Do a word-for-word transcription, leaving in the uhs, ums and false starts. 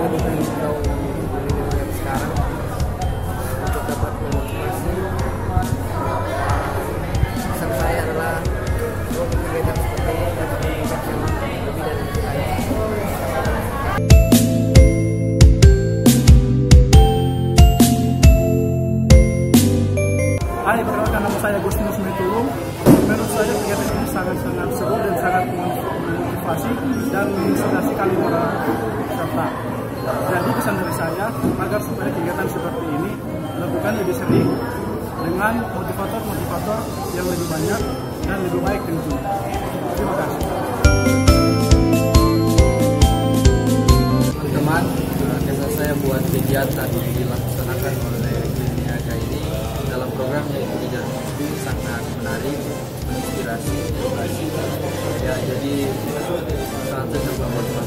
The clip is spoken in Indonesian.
lebih pengen tahu milenial sekarang untuk dapat memotivasi. Pesan saya adalah untuk kegiatan seperti ini dan kegiatan yang lebih dari itu lain. Hai, perkenalkan nama saya Agustinus Mitulung. Menurut saya kegiatan ini sangat-sangat seru dan sangat memotivasi dan menginspirasi kali para peserta. Jadi pesan dari saya agar supaya kegiatan seperti ini dilakukan lebih sering dengan motivator-motivator yang lebih banyak dan lebih baik tentunya. Terima kasih. Teman-teman, kesan saya buat kegiatan yang dilaksanakan oleh Niaga ini dalam program yaitu Kejar Mimpi sangat menarik, menginspirasi, ya jadi sangat sangat